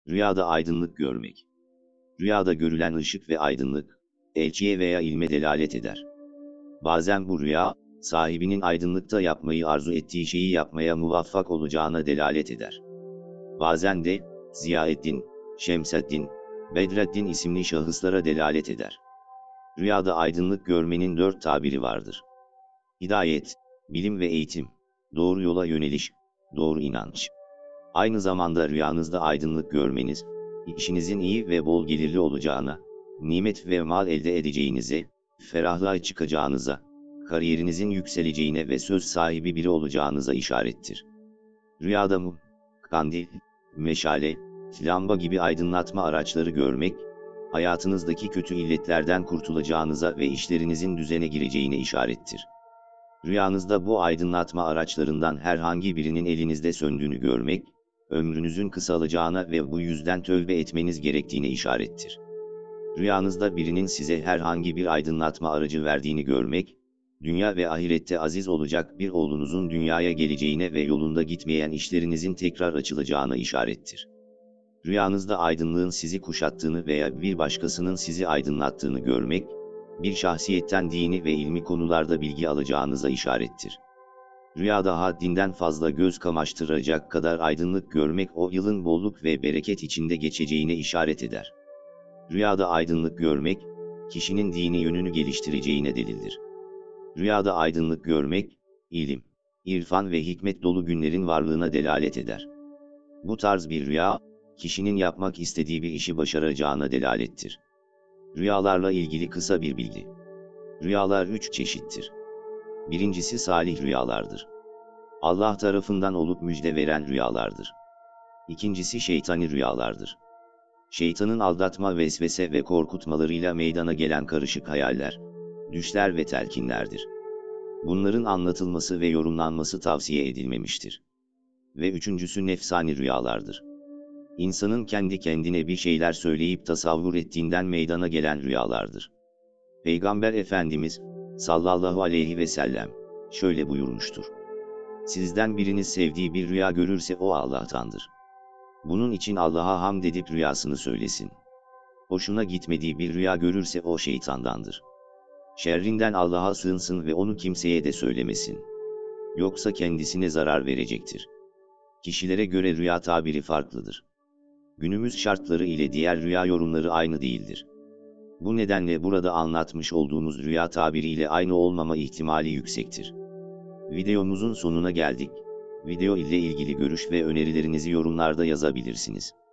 Rüyada aydınlık görmek. Rüyada görülen ışık ve aydınlık, elçiye veya ilme delalet eder. Bazen bu rüya, sahibinin aydınlıkta yapmayı arzu ettiği şeyi yapmaya muvaffak olacağına delalet eder. Bazen de, Ziyaeddin, Şemseddin, Bedreddin isimli şahıslara delalet eder. Rüyada aydınlık görmenin 4 tabiri vardır. Hidayet, bilim ve eğitim, doğru yola yöneliş, doğru inanç. Aynı zamanda rüyanızda aydınlık görmeniz, işinizin iyi ve bol gelirli olacağına, nimet ve mal elde edeceğinize, ferahlığa çıkacağınıza, kariyerinizin yükseleceğine ve söz sahibi biri olacağınıza işarettir. Rüyada mum, kandil, meşale, lamba gibi aydınlatma araçları görmek, hayatınızdaki kötü illetlerden kurtulacağınıza ve işlerinizin düzene gireceğine işarettir. Rüyanızda bu aydınlatma araçlarından herhangi birinin elinizde söndüğünü görmek, ömrünüzün kısalacağına ve bu yüzden tövbe etmeniz gerektiğine işarettir. Rüyanızda birinin size herhangi bir aydınlatma aracı verdiğini görmek, dünya ve ahirette aziz olacak bir oğlunuzun dünyaya geleceğine ve yolunda gitmeyen işlerinizin tekrar açılacağına işarettir. Rüyanızda aydınlığın sizi kuşattığını veya bir başkasının sizi aydınlattığını görmek, bir şahsiyetten dini ve ilmi konularda bilgi alacağınıza işarettir. Rüyada haddinden fazla göz kamaştıracak kadar aydınlık görmek o yılın bolluk ve bereket içinde geçeceğine işaret eder. Rüyada aydınlık görmek, kişinin dini yönünü geliştireceğine delildir. Rüyada aydınlık görmek, ilim, irfan ve hikmet dolu günlerin varlığına delalet eder. Bu tarz bir rüya, kişinin yapmak istediği bir işi başaracağına delalettir. Rüyalarla ilgili kısa bir bilgi. Rüyalar 3 çeşittir. Birincisi salih rüyalardır. Allah tarafından olup müjde veren rüyalardır. İkincisi şeytani rüyalardır. Şeytanın aldatma, vesvese ve korkutmalarıyla meydana gelen karışık hayaller, düşler ve telkinlerdir. Bunların anlatılması ve yorumlanması tavsiye edilmemiştir. Ve üçüncüsü nefsani rüyalardır. İnsanın kendi kendine bir şeyler söyleyip tasavvur ettiğinden meydana gelen rüyalardır. Peygamber Efendimiz, sallallahu aleyhi ve sellem, şöyle buyurmuştur. Sizden biriniz sevdiği bir rüya görürse o Allah'tandır. Bunun için Allah'a hamd edip rüyasını söylesin. Hoşuna gitmediği bir rüya görürse o şeytandandır. Şerrinden Allah'a sığınsın ve onu kimseye de söylemesin. Yoksa kendisine zarar verecektir. Kişilere göre rüya tabiri farklıdır. Günümüz şartları ile diğer rüya yorumları aynı değildir. Bu nedenle burada anlatmış olduğumuz rüya tabiriyle aynı olmama ihtimali yüksektir. Videomuzun sonuna geldik. Video ile ilgili görüş ve önerilerinizi yorumlarda yazabilirsiniz.